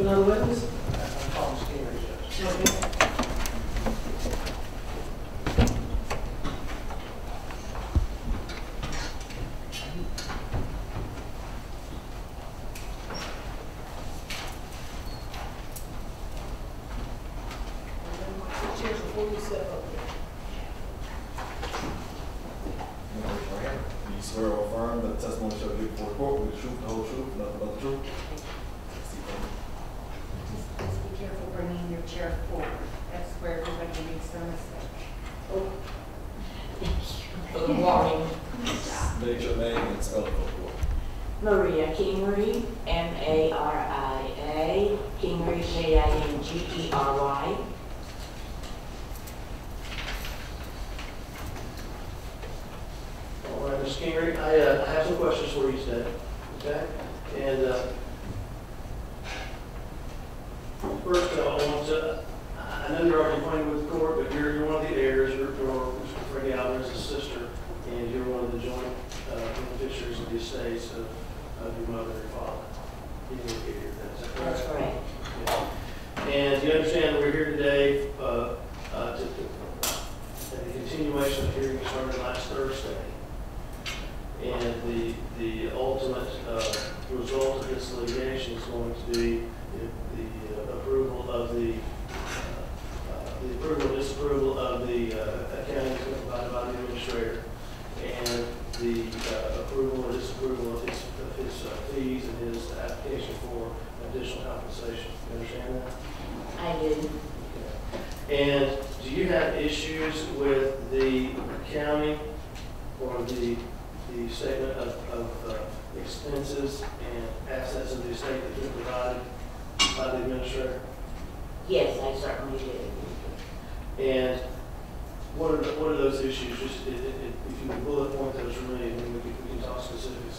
another witness? I'm calling Kingery, Judge. Okay. Before you step up there. Do you swear or affirm that the testimony shall give before the court with the truth, the whole truth, nothing but the truth? Just be careful bringing your chair forward. That's where everybody makes their mistake. Oh. Good morning. State your name and spell it for the court. Maria Kingery, M-A-R-I-A, Kingery, K-I-N-G-E-R-Y. All right, Ms. Kingery, I have some questions for you today, okay? And first, I want to, I know you're already acquainted with the court, but you're one of the heirs. You're Fredy Alvarez's sister, and you're one of the joint beneficiaries of the estates of your mother and your father. You can get here, is that correct? That's correct. Yeah. And you understand that we're here today to a continuation of the hearing started last Thursday. And the ultimate result of this litigation is going to be the approval of the approval or disapproval of the accounting provided by the administrator, and the approval or disapproval of his fees and his application for additional compensation. You understand that? I do. Okay. And do you have issues with the accounting or the statement of expenses and assets of the estate that been provided by the administrator? Yes, I certainly do. And what are those issues? Just if you can bullet point those for me, and then we can talk specifics.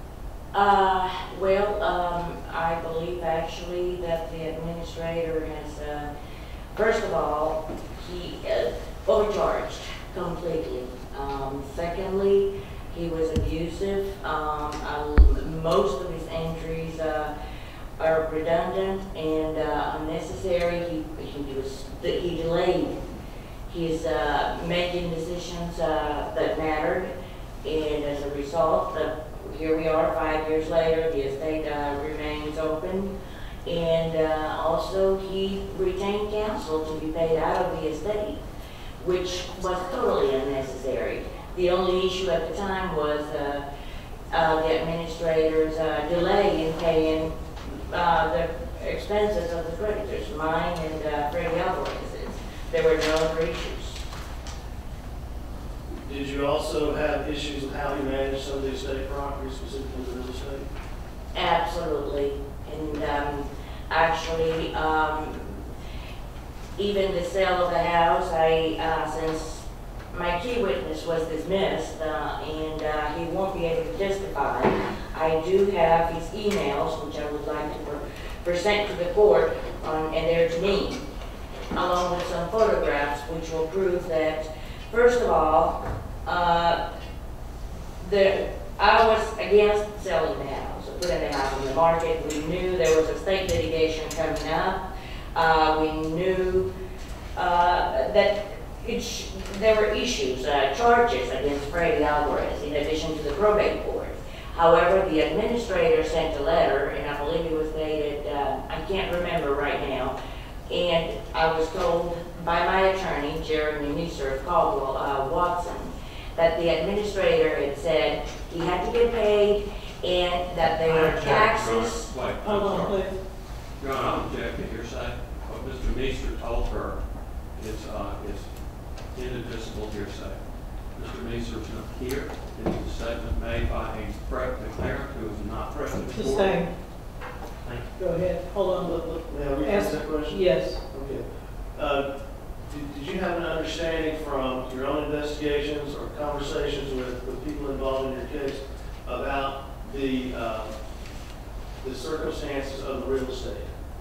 I believe actually that the administrator has, first of all, he overcharged completely. Secondly, he was abusive. Most of his entries are redundant and unnecessary. He delayed his making decisions that mattered, and as a result, here we are 5 years later, the estate remains open, and also he retained counsel to be paid out of the estate, which was totally unnecessary. The only issue at the time was the administrator's delay in paying the expenses of the creditors, mine and Fredy Alvarez's. There were no other issues. Did you also have issues with how he managed some of the estate property, specifically the real estate? Absolutely. And actually, even the sale of the house, since my key witness was dismissed and he won't be able to testify, I do have his emails, which I would like to present to the court, and they're to me, along with some photographs which will prove that, first of all, I was against selling the house, or putting the house on the market. We knew there was a state litigation coming up. We knew that there were issues, charges against Fredy Alvarez, in addition to the probate court. However, the administrator sent a letter, and I believe it was dated, I can't remember right now, and I was told by my attorney, Jeremy Neeser of Caldwell Watson, that the administrator had said he had to get paid and that there were taxes. Hold on, please. Your Honor, I'm objecting to hearsay. What Mr. Neeser told her is inadmissible hearsay. Mr. Neeser is not here. It is a statement made by a declarant who is not present in Just court. hang. Thank you. Go ahead. Hold on. May I rephrase that question? Yes. Okay. Did you have an understanding from your own investigations or conversations with people involved in your case about the circumstances of the real estate?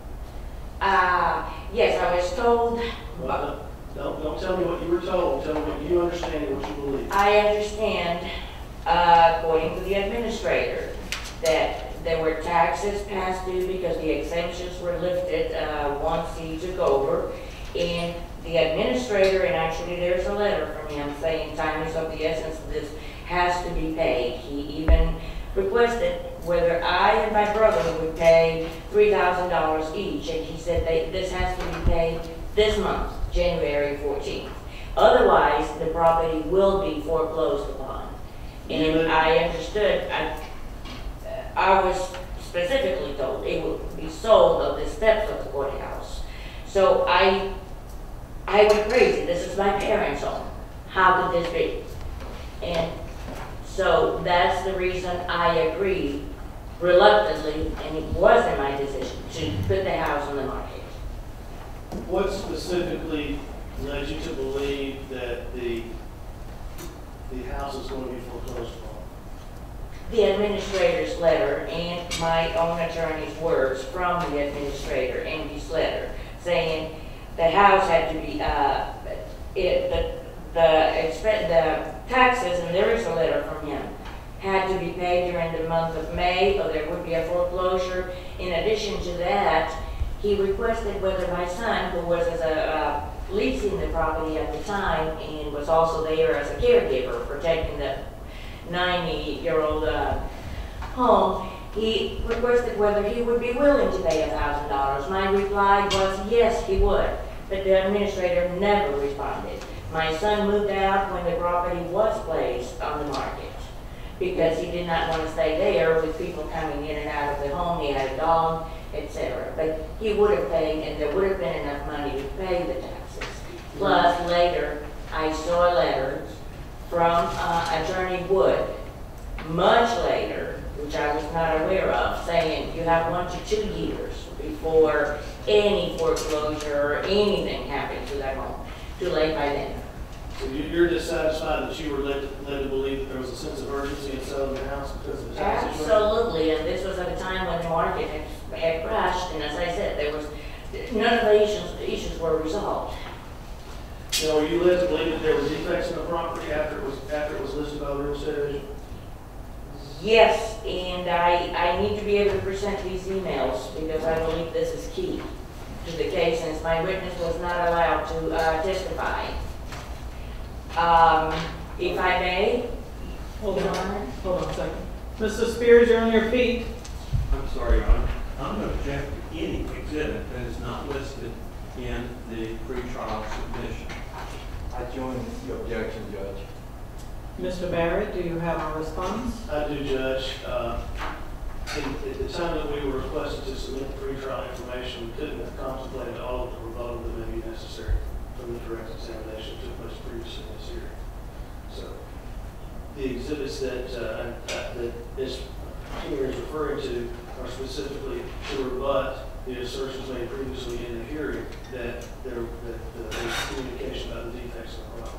Yes, I was told. Well, don't tell me what you were told. Tell me what you understand and what you believe. I understand, according to the administrator, that there were taxes past due because the exemptions were lifted once he took over. And the administrator, and actually there's a letter from him saying time is of the essence, this has to be paid. He even requested whether I and my brother would pay $3,000 each, and he said this has to be paid this month, January 14th. Otherwise, the property will be foreclosed upon. And I understood, I was specifically told it would be sold on the steps of the courthouse. So I went crazy. This is my parents' home. How could this be? And so that's the reason I agreed reluctantly, and it wasn't my decision, to put the house on the market. What specifically led you to believe that the house is going to be foreclosed upon? The administrator's letter and my own attorney's words from the administrator in his letter saying the house had to be, the taxes, and there is a letter from him, had to be paid during the month of May, or there would be a foreclosure. In addition to that, he requested whether my son, who was leasing the property at the time and was also there as a caregiver protecting the 90-year-old home, he requested whether he would be willing to pay $1,000. My reply was yes, he would, but the administrator never responded. My son moved out when the property was placed on the market because he did not want to stay there with people coming in and out of the home. He had a dog, etc. But he would have paid, and there would have been enough money to pay the taxes. Plus, later, I saw a letter from Attorney Wood, much later, which I was not aware of, saying you have 1 to 2 years before any foreclosure or anything happens to that home. Too late by then. So you're dissatisfied that you were led to believe that there was a sense of urgency in selling the house because of the tax situation? Absolutely, and this was at a time when the market had crashed, and as I said, there was none of the issues were resolved. Now, were you led to believe that there were defects in the property after it was listed by the real estate agent? Yes, and I need to be able to present these emails because I believe this is key to the case, since my witness was not allowed to testify. If I may. Hold on a second. Mr. Spears, you're on your feet. I'm sorry, Your Honor. I'm going to object to any exhibit that is not listed in the pretrial submission. I join the objection, Judge. Mr. Barrett, do you have a response? I do, Judge. At the time that we were requested to submit the pretrial information, we couldn't have contemplated all of the rebuttal that may be necessary from the direct examination that took place previously in this hearing. So the exhibits that Ms. Kingery is referring to are specifically to rebut the assertions made previously in the hearing that there was communication about the defects in the property.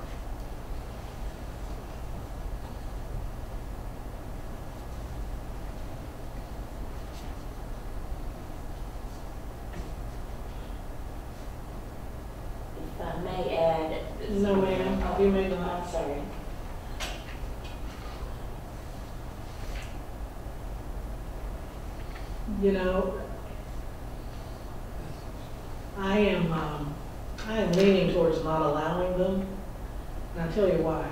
If I may add. No, ma'am. You may not. I'm sorry. You know, I am leaning towards not allowing them, and I'll tell you why.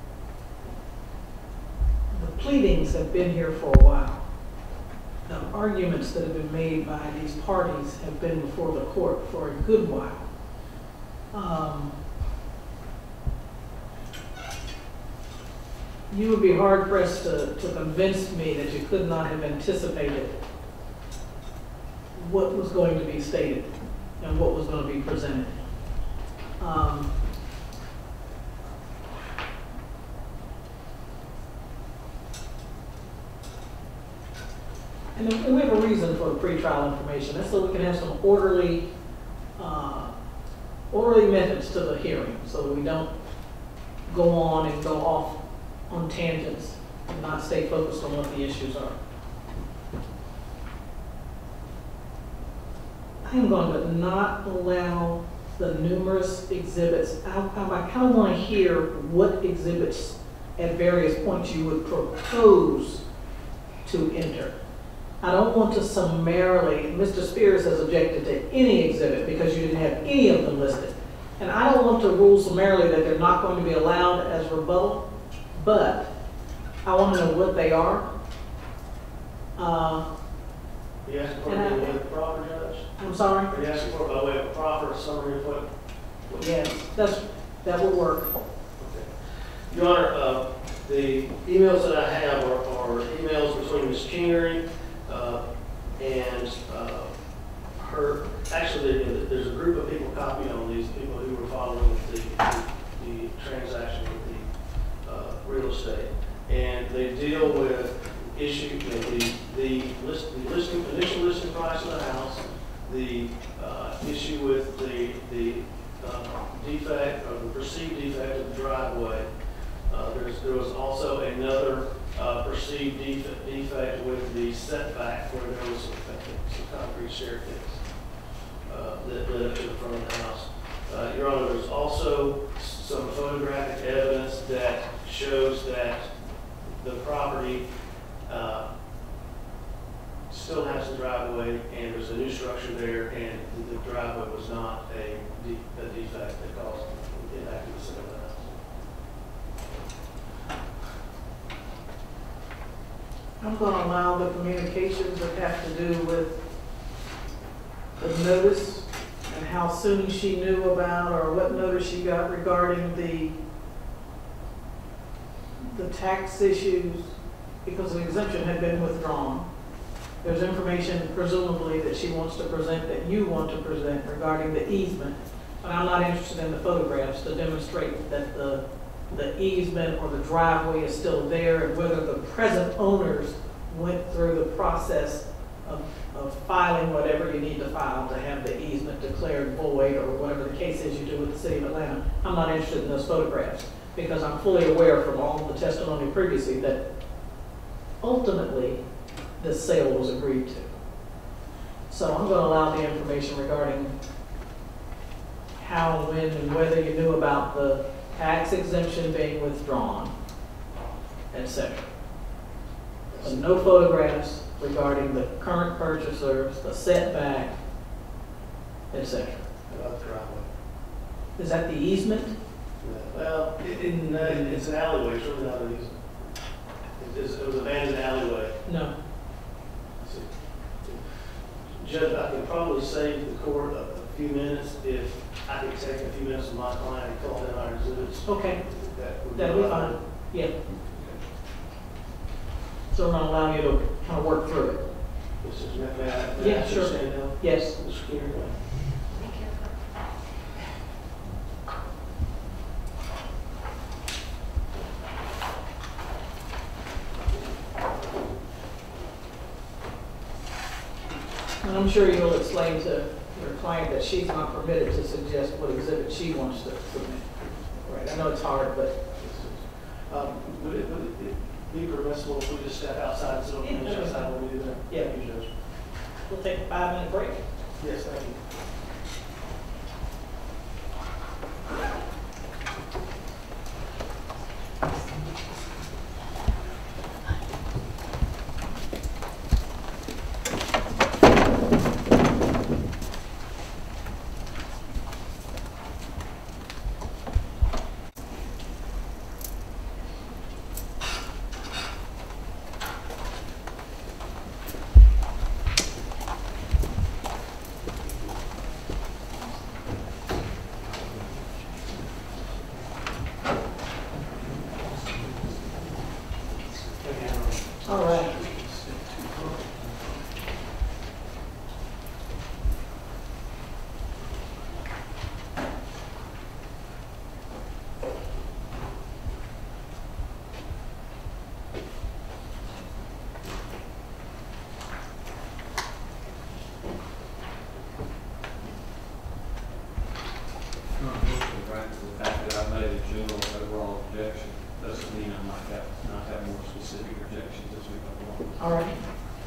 The pleadings have been here for a while. The arguments that have been made by these parties have been before the court for a good while. You would be hard pressed to convince me that you could not have anticipated what was going to be stated and what was going to be presented. And we have a reason for the pretrial information. That's so we can have some orderly methods to the hearing, so that we don't go on and go off on tangents and not stay focused on what the issues are. I am going to not allow the numerous exhibits. I kind of want to hear what exhibits at various points you would propose to enter. I don't want to summarily, Mr. Spears has objected to any exhibit because you didn't have any of them listed. And I don't want to rule summarily that they're not going to be allowed as rebuttal, but I want to know what they are. You asking for a way of proper, Judge? I'm sorry? Are you asking for a way of proper summary of what? Yes, that will work. Okay. Your Honor, the emails that I have are emails between Ms. Kingery and her. Actually, there's a group of people copied on these people who were following the transaction with the real estate, and they deal with issue the initial listing price of the house, the issue with the defect or the perceived defect of the driveway. There was also another perceived defect with the setback where there was some concrete staircase that led up to the front of the house. Your Honor, there's also some photographic evidence that shows that the property still has the driveway, and there's a new structure there, and the driveway was not a defect that caused impact to the center of the house. I'm going to allow the communications that have to do with the notice and how soon she knew about or what notice she got regarding the tax issues because the exemption had been withdrawn. There's information presumably that she wants to present that you want to present regarding the easement, but I'm not interested in the photographs to demonstrate that the easement or the driveway is still there and whether the present owners went through the process of filing whatever you need to file to have the easement declared void or whatever the case is you do with the City of Atlanta. I'm not interested in those photographs because I'm fully aware from all the testimony previously that ultimately this sale was agreed to. So I'm going to allow the information regarding how, when, and whether you knew about the tax exemption being withdrawn, etc. So no photographs regarding the current purchasers, the setback, etc. About the driveway. Is that the easement? Well, it's an alleyway. It's really not an easement. It was an abandoned alleyway. No. Judge, I could probably save the court a few minutes if I could take a few minutes of my client and call in our exhibits. Okay. That'll be fine. Yeah. Okay. So we're going to allow you to kind of work through it. This is, may I Yeah, sure. stand down? Yes. Mr. Kingery. Thank you. And I'm sure you'll explain to your client that she's not permitted to suggest what exhibit she wants to submit. Right, I know it's hard, but. Would it be permissible if we just step outside so we can finish outside when we do that? Yeah. Thank you, Judge. We'll take a 5-minute break. Yes, thank you. All right. Right to the fact that I made a general overall objection doesn't mean I might not have more specific objections as we go along. All right.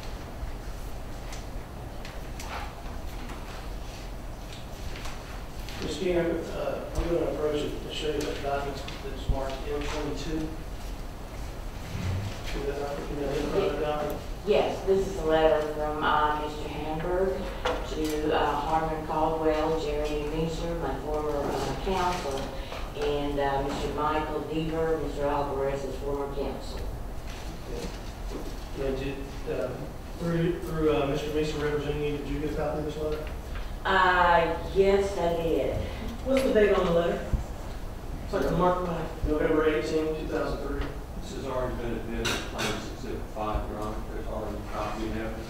Ms. Kingery, I'm going to approach it and show you that document that's marked M22. that right? You know, him wrote it down. Yes, this is a letter from Mr. Hamburg to Harmon Caldwell, Jerry Meeser, my former counsel, and Mr. Michael Deaver, Mr. Alvarez's former counsel. Yeah, did, through Mr. Mason representing you, did you get a copy of this letter? Yes, I did. What's the date on the letter? So I can mark mine. November 18, 2003. This has already been admitted, Plaintiff's Exhibit 5, Your Honor. There's already a copy in evidence.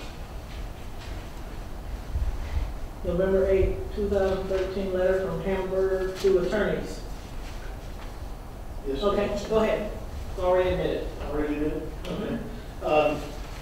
November 8, 2013 letter from Hamburg to attorneys. Yes, sir. Okay, go ahead. It's already admitted. Already did it? Okay.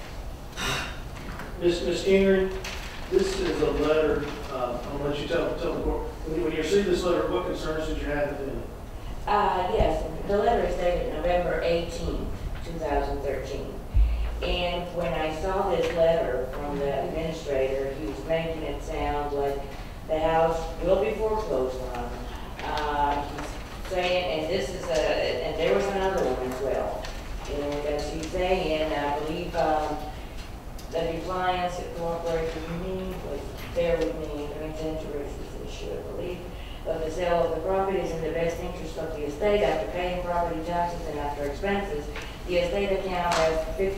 Ms. Kingery, this is a letter, I'm gonna let you tell the court, when you received this letter, what concerns did you have within it? Yes, the letter is dated November 18, 2013. And when I saw this letter from the administrator, he was making it sound like the house will be foreclosed on. He's saying, and this is and there was another one as well. And as he's saying, I believe the compliance that cooperates with me, was bear with me, I'm going to raise this issue, I believe, of the sale of the property is in the best interest of the estate after paying property taxes and after expenses. The estate account has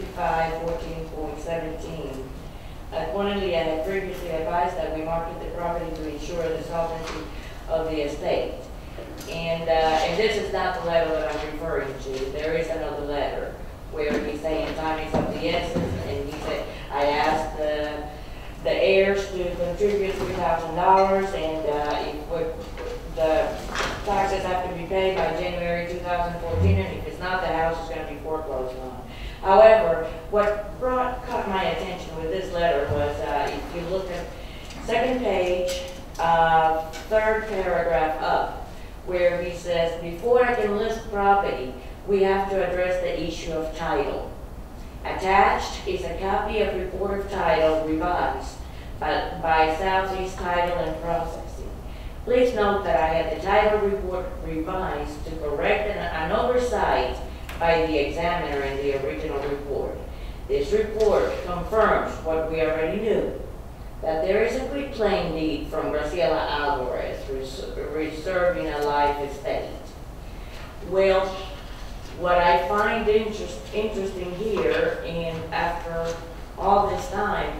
5514.17. Accordingly, I had previously advised that we market the property to ensure the solvency of the estate. And this is not the letter that I'm referring to. There is another letter where he's saying time is of the essence, and he said, I asked the heirs to contribute $3,000, and the taxes have to be paid by January 2014, and if it's not, the house is going to be foreclosed on. However, what caught my attention with this letter was, if you look at second page, third paragraph up, where he says, before I can list property, we have to address the issue of title. Attached is a copy of report of title revised by Southeast Title and Processing. Please note that I had the title report revised to correct an oversight by the examiner in the original report. This report confirms what we already knew, that there is a quitclaim deed from Graciela Alvarez reserving a life estate. Well, what I find interesting here, and after all this time,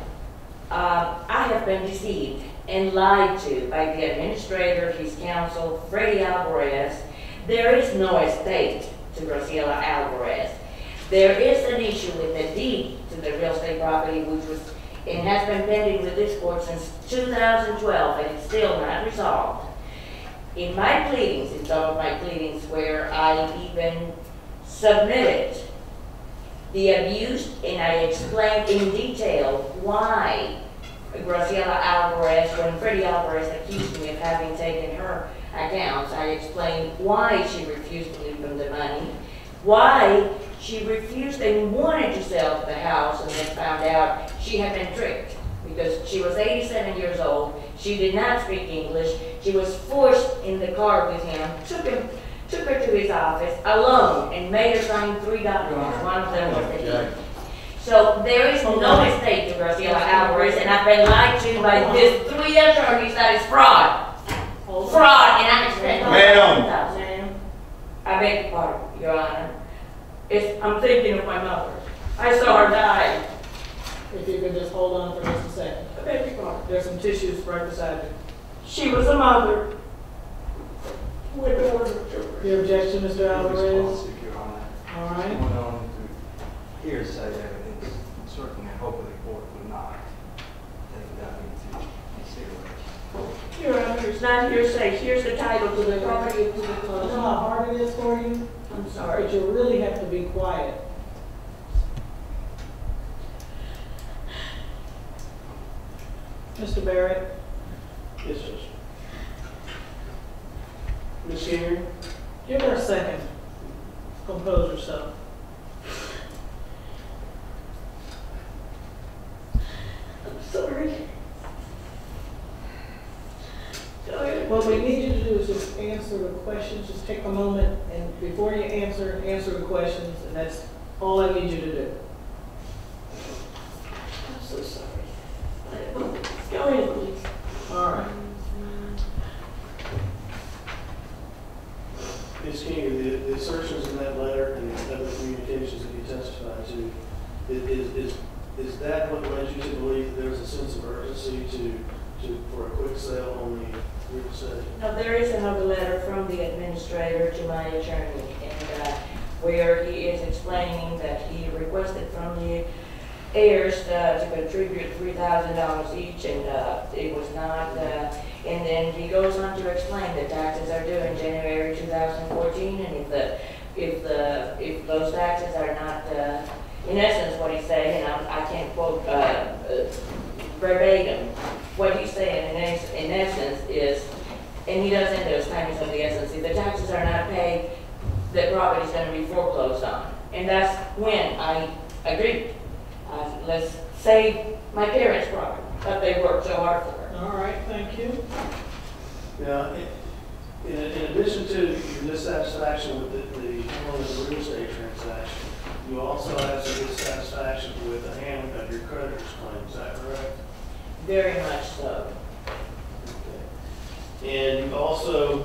I have been deceived and lied to by the administrator, his counsel, Fredy Alvarez. There is no estate to Graciela Alvarez. There is an issue with the deed to the real estate property, which was and has been pending with this court since 2012, and it's still not resolved. In my pleadings, in some of my pleadings, where I even submitted the abuse, and I explained in detail why Graciela Alvarez, when Fredy Alvarez accused me of having taken her accounts, I explained why she refused to leave them the money, why she refused and wanted to sell the house, and then found out she had been tricked because she was 87 years old. She did not speak English. She was forced in the car with him, took her to his office alone, and made her sign 3 documents. One of them was the deed. So there is no estate to Graciela Alvarez, and I've been lied to by these 3 attorneys that is fraud. Fraud, and I'm expecting $1,000. I beg your pardon, Your Honor. I'm thinking of my mother. I saw her die. If you could just hold on for just a second. I beg your pardon. There's some tissues right beside you. She was a mother with the order of children. Your objection, Mr. Alvarez? Your Honor. All right. Going on to hearsay evidence, certainly I hope the court would not take that into consideration. Your Honor, it's not hearsay. Here's the title to the property of the You know how hard it is for you? I'm sorry. But you really have to be quiet. Mr. Barrett? Yes, sir. Ms. Kingery? Give her a second. Compose yourself. I'm sorry. What we need you to do is just answer the questions. Just take a moment, and before you answer the questions, and that's all I need you to do. I'm so sorry. Go ahead, please. All right. Ms. Kingery, the assertions in that letter and the other communications that you testified to, is that what led you to believe that there was a sense of urgency for a quick sale on the real estate? No, there is another letter from the administrator to my attorney, and where he is explaining that he requested from the heirs to contribute $3,000 each, and it was not. And then he goes on to explain that taxes are due in January 2014, and if those taxes are not, in essence, what he's saying, and I can't quote verbatim, what he's saying in essence is, and he does end those times of the essence, if the taxes are not paid, the property is going to be foreclosed on. And that's when I agreed. Let's save my parents' property that they worked so hard for. All right, thank you. Now, in addition to your dissatisfaction with the handling of the real estate transaction, you also have some dissatisfaction with the handling of your creditor's claim. Is that correct? Very much so. Okay. And you also,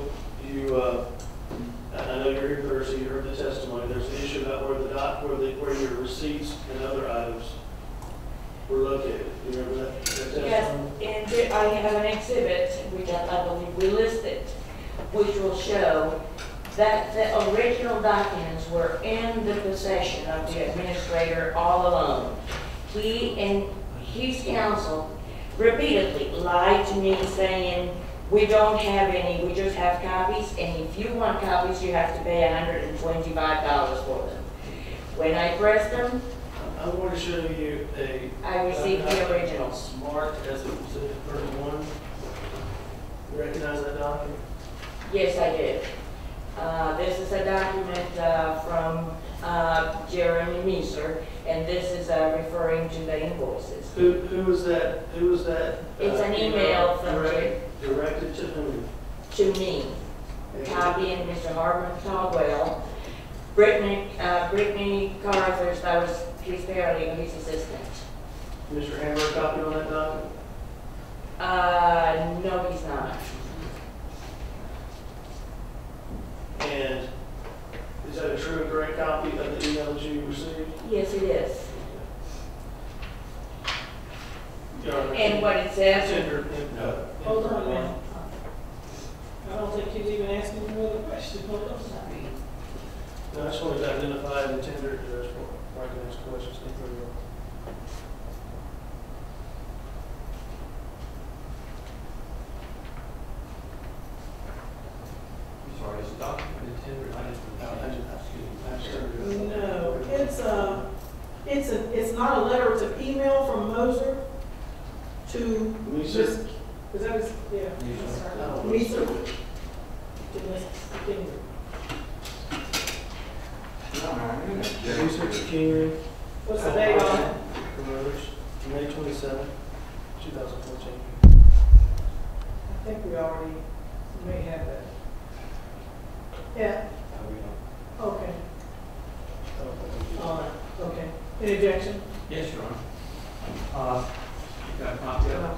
I know you're here first, so you heard the testimony. There's an issue about where your receipts and other items were located. Do you remember that testimony? Yes, and I have an exhibit, which I believe we listed, which will show that the original documents were in the possession of the administrator all along. He and his counsel repeatedly lied to me saying, we don't have any, we just have copies, and if you want copies, you have to pay $125 for them. When I pressed them, I'm going to show you I received the originals. Smart as it was in 31. You recognize that document? Yes, I did. This is a document from Jeremy Meeser, and this is referring to the invoices. Who was that? Who was that? It's an email from directed to whom? to me, copying Mr. Hartman Caldwell, Brittany Carruthers, that was his paralegal, his assistant. Mr. Hammer copied on that document? No, he's not. And is that a true and correct copy of the email that you received? Yes, it is. Your Honor, And what it says, Hold on a minute. I don't think he's even asking you another question. Hold on. No, I just wanted to identify the intended address before I can ask questions. Thank you very much. I'm sorry, is the document intended? No, it's not a letter, it's an email from Moser to Meeser? Is that his, yeah. No. Meeser. To Ms. Kingery. Meeser to Kingery. What's the date on it? May 27, 2014. I think we already may have that. Yeah, okay. All right, okay. Any objection? Yes, Your Honor. You got a copy of it?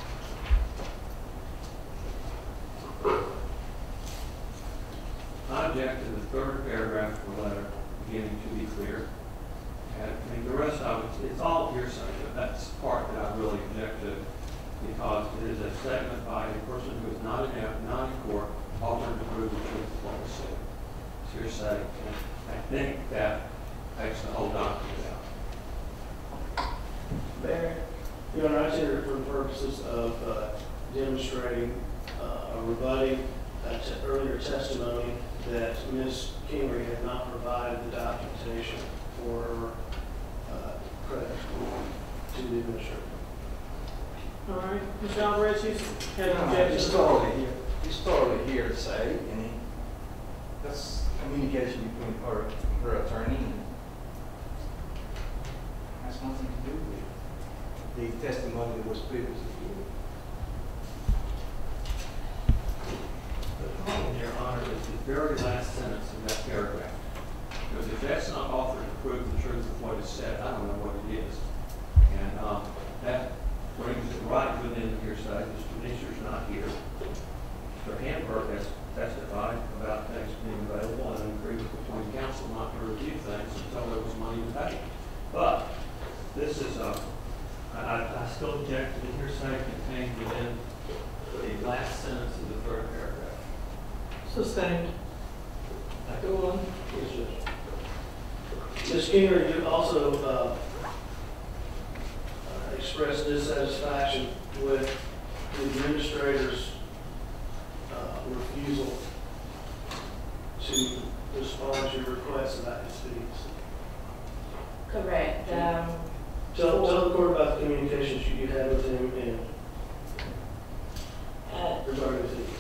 I object to the third paragraph of the letter, beginning to be clear. And, I mean, the rest of it, it's all hearsay, but that's the part that I really object to, because it is a statement by a person who is not in court, offering to prove the truth of what was said. It's hearsay, and I think that takes the whole document out. Barrett. Your Honor, I here for the purposes of demonstrating or rebutting earlier testimony that Ms. Kingery had not provided the documentation for her credit to the administrator. All right, Mr. Alvarez, you had an It's objection. totally hearsay, and that's communication between her attorney and has nothing to do with the testimony that was previously given. The problem, Your Honor, is the very last sentence in that paragraph. Because if that's not offered to prove the truth Mr. Hamburg has testified about things being available and an agreement between council not to review things until there was money to pay. But this is I still object to the hearsay contained within the last sentence of the third paragraph. Sustained. Go on. Yes, Judge. Ms. Kingery, you also expressed dissatisfaction with the administrator's refusal to respond to your requests about his fees. Correct. Tell the court about the communications you had with him and regarding the fees.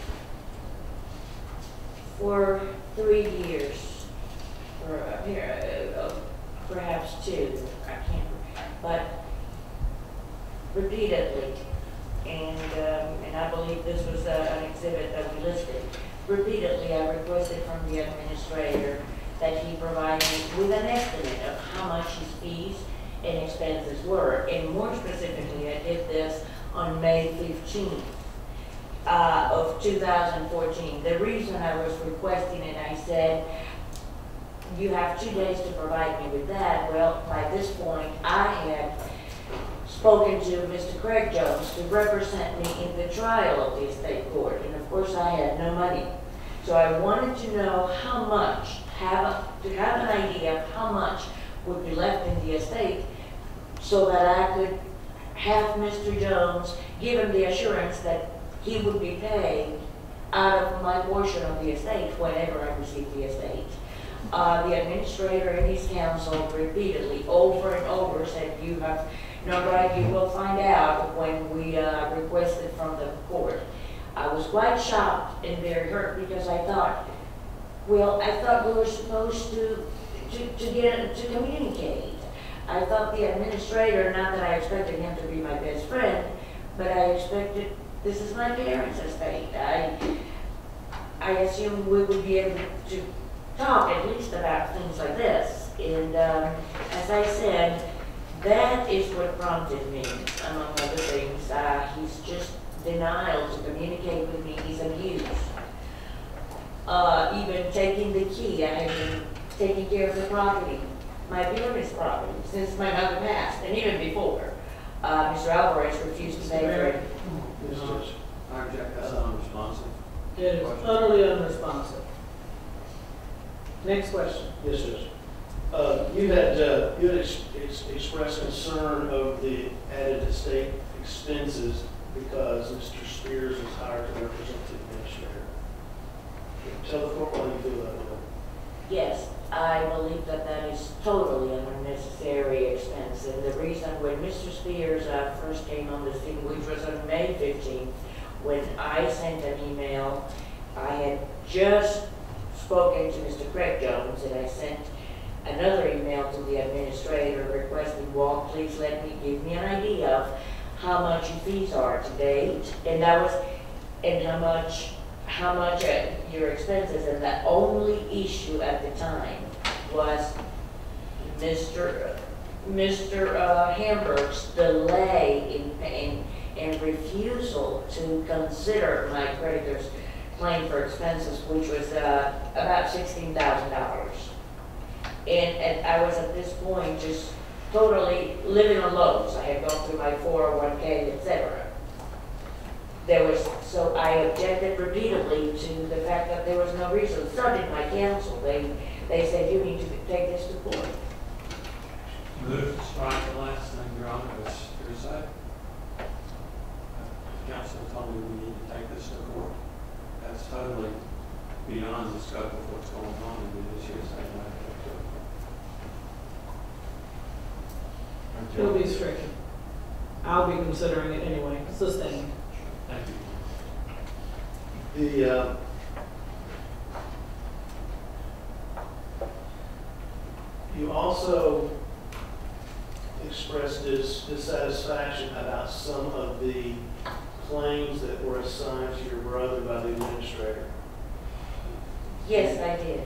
For 3 years, or perhaps 2, I can't, but repeatedly, and I believe this was an exhibit that we listed. Repeatedly, I requested from the administrator that he provide me with an estimate of how much his fees and expenses were, and more specifically, I did this on May 15th. Of 2014. The reason I was requesting it, I said, you have 2 days to provide me with that. Well, by this point, I had spoken to Mr. Craig Jones to represent me in the trial of the estate court, and of course I had no money. So I wanted to know how much, to have an idea of how much would be left in the estate so that I could have Mr. Jones give him the assurance that he would be paid out of my portion of the estate whenever I received the estate. The administrator and his counsel repeatedly, over and over, said, you have no right, you will find out when we request it from the court. I was quite shocked and very hurt because I thought, well, I thought we were supposed to communicate. I thought the administrator, not that I expected him to be my best friend, but I expected, this is my parents' estate. I assumed we would be able to talk at least about things like this. And as I said, that is what prompted me, among other things. He's just denial to communicate with me. He's abused. Even taking the key, I have been taking care of the property, my parents' property, since my mother passed, and even before. Mr. Alvarez refused to pay for it. Yes, Judge. I object, that's unresponsive. It is utterly unresponsive. Next question. Yes, Judge. You had expressed concern of the added estate expenses because Mr. Spears was hired to represent the administrator. Tell the court why you feel that way. Yes, I believe that that is totally an unnecessary expense. And the reason when Mr. Spears first came on the scene, which was on May 15th, when I sent an email, I had just spoken to Mr. Craig Jones, and I sent another email to the administrator requesting, well, please give me an idea of how much your fees are to date, and that was, and how much your expenses, and the only issue at the time was Mr. Hamburg's delay in paying and refusal to consider my creditor's claim for expenses, which was about $16,000. And I was at this point just totally living on loans. I had gone through my 401k, etc. So I objected repeatedly to the fact that there was no reason. So did my counsel. They said, you need to take this to court. Move to strike the last thing, Your Honor, is hearsay. Counsel told me we need to take this to court. That's totally beyond the scope of what's going on in this hearsay matter. It'll be stricken. I'll be considering it anyway. Sustained. Thank you. You also expressed dissatisfaction about some of the claims that were assigned to your brother by the administrator. Yes, I did.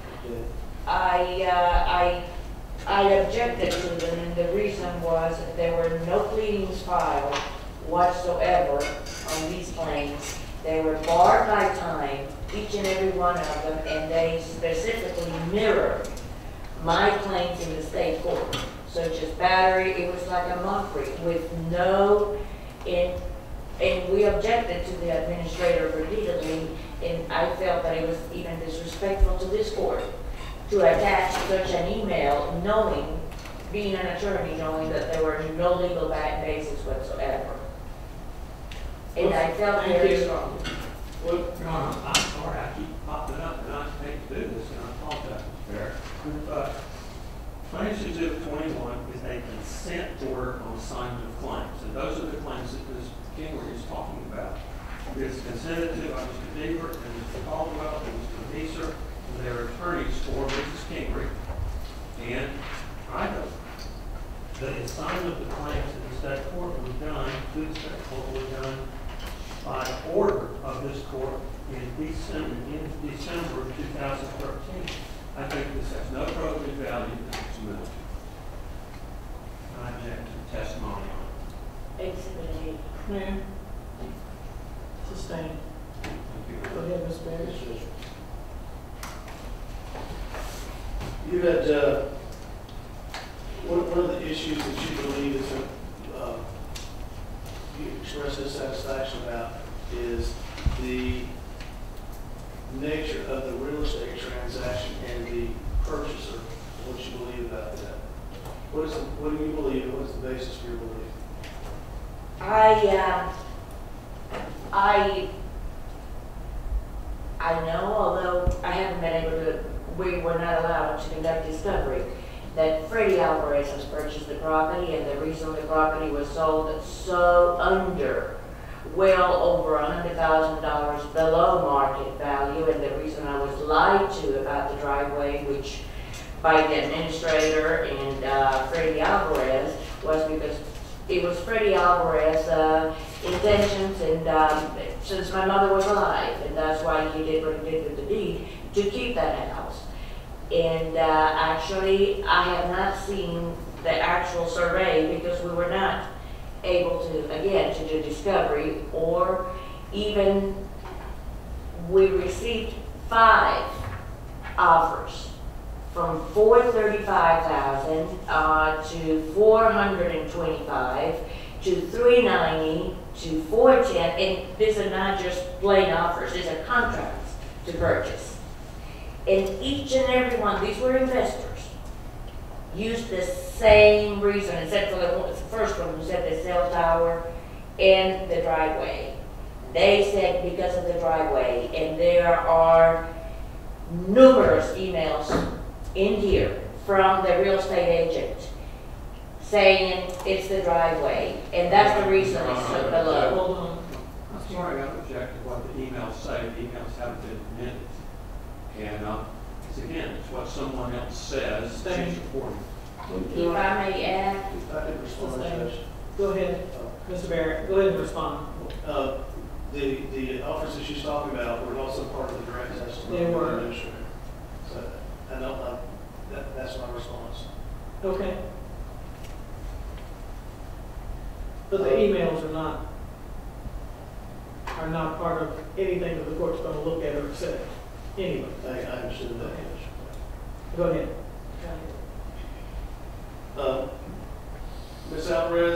Okay. I objected to them, and the reason was that there were no pleadings filed whatsoever on these claims, They were barred by time, each and every one of them, and they specifically mirrored my claims in the state court, such as battery. It was like a mockery with no, and we objected to the administrator repeatedly, and I felt that it was even disrespectful to this court to attach such an email, knowing, being an attorney, knowing that there were no legal basis whatsoever. And I felt Thank very you. strong. Well, Your Honor, I'm sorry, I keep popping up, and I hate to do this, and I apologize, Mr. Barrett. But Plaintiff's Exhibit 21 is a consent order on assignment of claims, and those are the claims that Ms. Kingery is talking about. It's consented to by Mr. Deaver and Mr. Caldwell and Mr. Deeser, and their attorneys for Mrs. Kingery. And I know the assignment of the claims in the state court was done, to the state court was done by order of this court in December of 2013. I think this has no probative value and it's moot. I object to the testimony on it. Exhibit 8. Ma'am? Sustained. Thank you. Go ahead, Ms. Barrett. You had, one of the issues that you believe is, you expressed dissatisfaction about is the nature of the real estate transaction and the purchaser, what you believe about that. What do you believe, and what's the basis for your belief? I know, although I haven't been able to, we were not allowed to conduct discovery, that Fredy Alvarez has purchased the property, and the reason the property was sold so under, well over $100,000 below market value, and the reason I was lied to about the driveway, which by the administrator and Fredy Alvarez, was because it was Fredy Alvarez's intentions, and since my mother was alive, and that's why he did what he did with the deed, to keep that house. And actually, I have not seen the actual survey because we were not able to, again, to do discovery, or even we received 5 offers from $435,000 to $425,000 to $390,000 to $410,000, and these are not just plain offers; these are contracts to purchase. And each and every one, these were investors, used the same reason, except for the first one who said the cell tower and the driveway. They said because of the driveway, and there are numerous emails in here from the real estate agent saying it's the driveway, and that's the reason it's so below. Hold on. I'm sorry, I object to what the emails say. The emails haven't been admitted. And it's again, it's what someone else says. She's reporting. If I may add, If I could respond, Judge. Go ahead, Mr. Barrett. Go ahead and respond. The offers that she's talking about were also part of the direct testimony. They were. of the administrator. So I don't know, that's my response. Okay. But the emails are not part of anything that the court's going to look at or accept. Anyway. I understood that, Judge. Go ahead. Ms. Alvarez,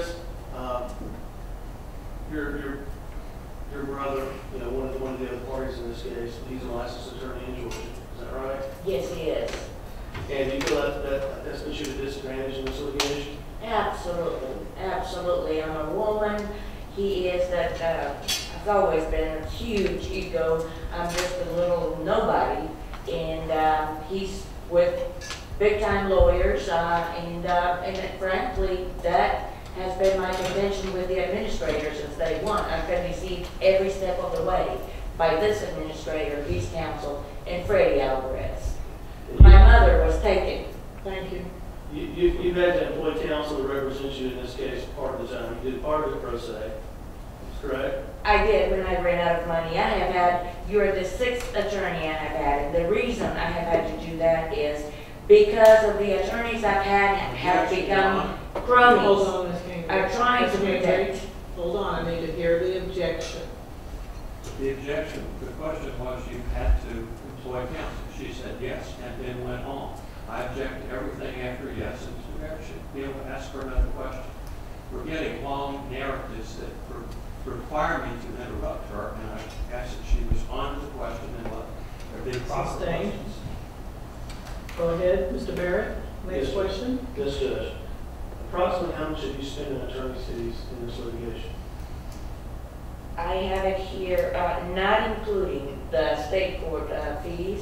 your brother, one of the other parties in this case, he's a licensed attorney in Georgia. Is that right? yes, he is. And you feel that's put you at a disadvantage in this litigation? Absolutely, absolutely. I'm a woman. He is that. I've always been a huge ego. I'm just a little nobody, and he's with big-time lawyers, and frankly, that has been my contention with the administrator since day one. I've been deceived every step of the way by this administrator, his counsel, and Fredy Alvarez. My mother was taken. Thank you. You've had to employ counsel to represent you in this case part of the time. You did part of it pro se, correct? I did when I ran out of money. You're the 6th attorney I have had, and the reason I have had to do that is because of the attorneys I've had have become cronies. Hold on, Ms. Kingery. I'm trying to Ms. Kingery, protect. Hold on, I need to hear the objection. The objection, the question was you had to employ counsel. She said yes, and then went on. I object to everything after yes, and you should be able to ask her another question. We're getting long narratives that require me to interrupt her, and I ask that she respond to the question and let there be proper Sustained. questions. Go ahead, Mr. Barrett. Next Yes. question. Yes, Judge. Approximately how much have you spent in attorney's fees in this litigation? I have it here, not including the state court fees,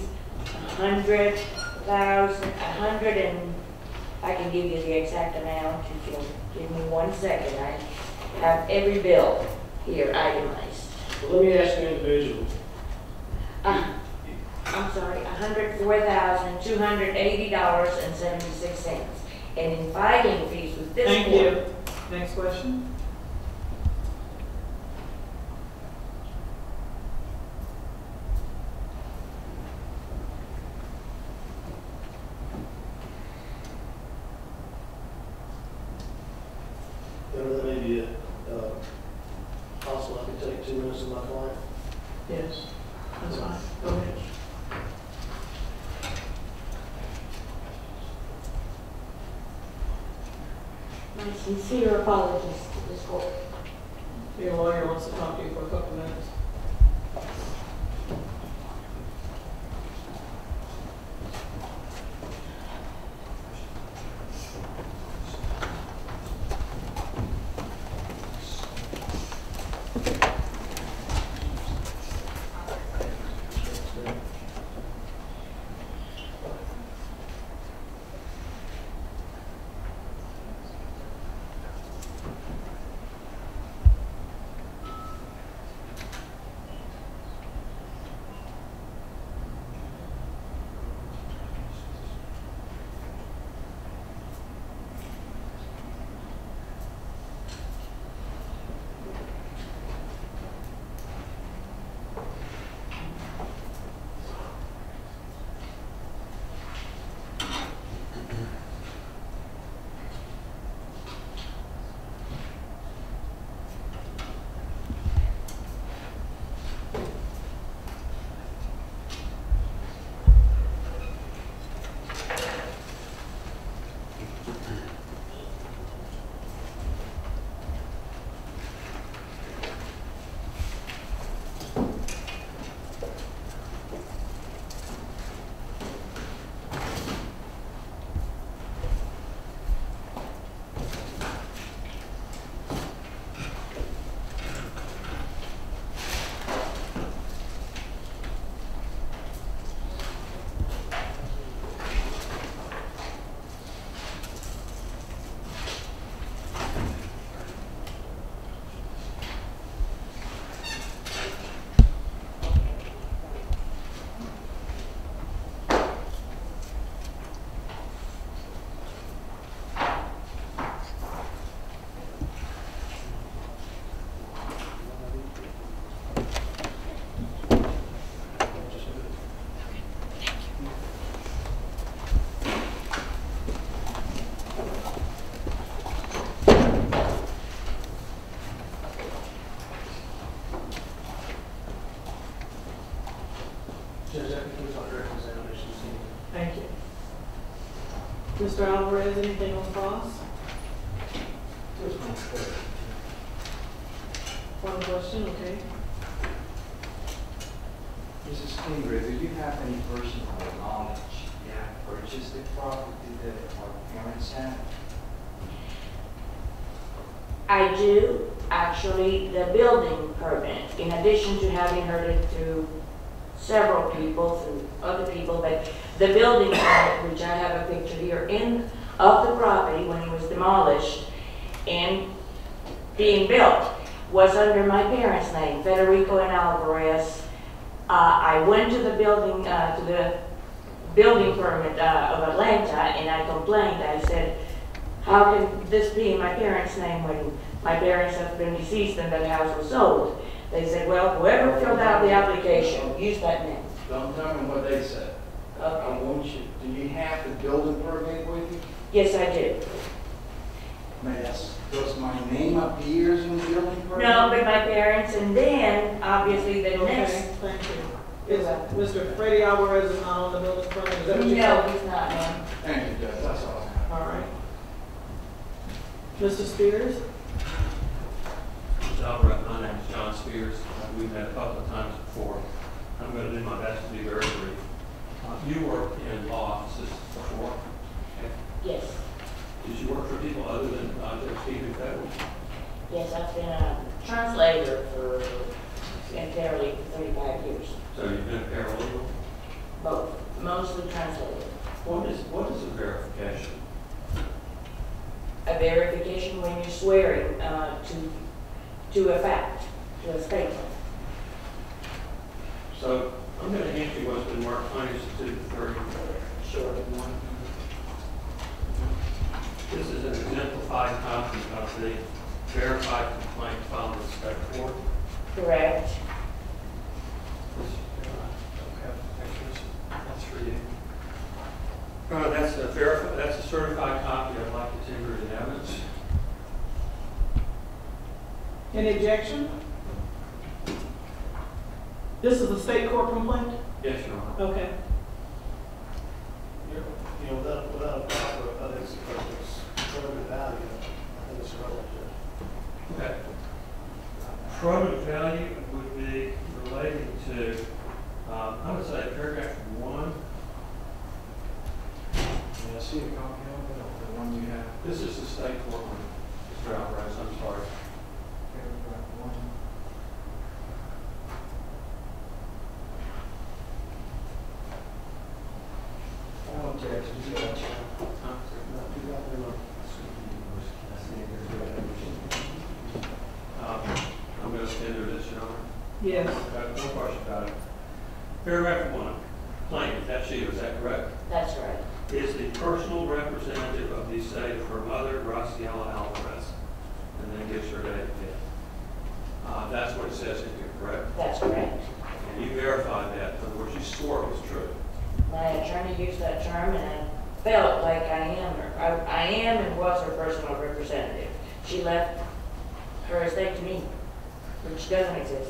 100,000, I can give you the exact amount if you'll give me 1 second. I have every bill here itemized. Well, let me ask you individually. I'm sorry, $104,280.76. And in filing fees with this Thank court. you. Next question. Whatever that may be, possible I could take 2 minutes of my client. Yes, that's fine. Go ahead. My sincere apologies to this court. Your lawyer wants to talk to you for a couple minutes. Judge, that concludes our direct examination this evening. Thank you. Mr. Alvarez, anything on cross? One question, okay. Mrs. Kingery, do you have any personal knowledge you have purchased the property that our parents had? I do, actually, the building permit, in addition to having heard it through several people, through other people, but the building permit, which I have a picture here of the property when it was demolished and being built, was under my parents' name, Federico and Alvarez. I went to the building permit of Atlanta, and I complained. I said, how can this be in my parents' name when my parents have been deceased and that house was sold? They said, well, whoever filled out the application, use that name. Don't tell me what they said. Okay. I want you, do you have the building permit with you? Yes, I do. May I ask Does my name appears in the building permit? No, but my parents, and then, obviously, the Okay, next. thank you. Is Mr. Fredy Alvarez is not on the building permit, is that what you No, said? he's not, ma'am. Thank you, Judge, that's all. All right. Mr. Spears? Mr. Alvarez, my name is John Spears. We've met a couple of times before. I'm going to do my best to be very brief. You worked in law offices before. Yes, Did you work for people other than Judge Stephen Federico? yes, I've been a translator for, entirely 35 years. So you've been a paralegal? Both, mostly translated. What is a verification? A verification when you're swearing to a fact, to a statement. So I'm going to hand you what's been marked 22 to 30. Sure. This is an exemplified copy of the verified complaint filed with the state court. Correct. That's for you. That's a certified copy. I'd like to tender it in evidence. Any objection? This is a state court complaint? Yes, Your Honor. Okay. You know, without a proper, I think it's probative value, I think it's relative. Okay. Probative value would be related to, I would say paragraph 1. May I see a copy of it, or the one you have? This is the state court one, Mr. Alvarez, I'm sorry. Paragraph 1. No objection, Judge. I'm going to tender this, Your Honor. Yes. No question about it. Paragraph 1, plaintiff, that's you, is that correct? That's right. Is the personal representative of the estate of her mother, Graciela Alvarez, and then gives her date of death. That's what it says in here, correct? That's correct. And you verified that, in other words, you swore it was true. My attorney used that term, and I felt like I am and was her personal representative. She left her estate to me, which doesn't exist.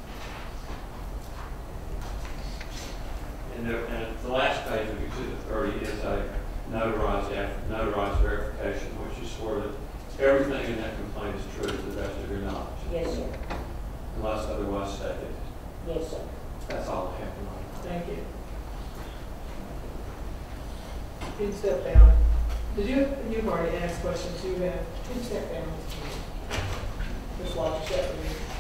And the last page of Exhibit 30 is a notarized verification, which you swore that everything in that complaint is true to the best of your knowledge. Yes, sir. Unless otherwise stated. Yes, sir. That's all I have tonight. Thank you. You can step down. You've already asked questions, you can step down. Just watch your step.